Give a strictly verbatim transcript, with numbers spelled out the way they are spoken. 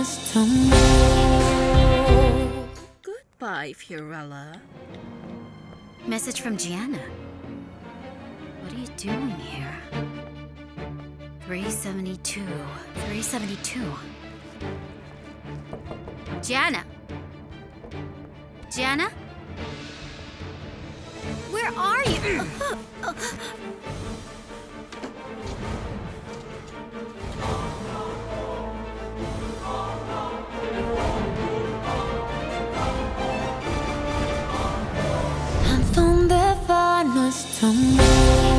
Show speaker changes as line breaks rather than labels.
Goodbye, Fiorella.
Message from Gianna. What are you doing here? three seventy-two. three seventy-two. Gianna? Gianna? Where are you?
¿A dónde va nuestro amor?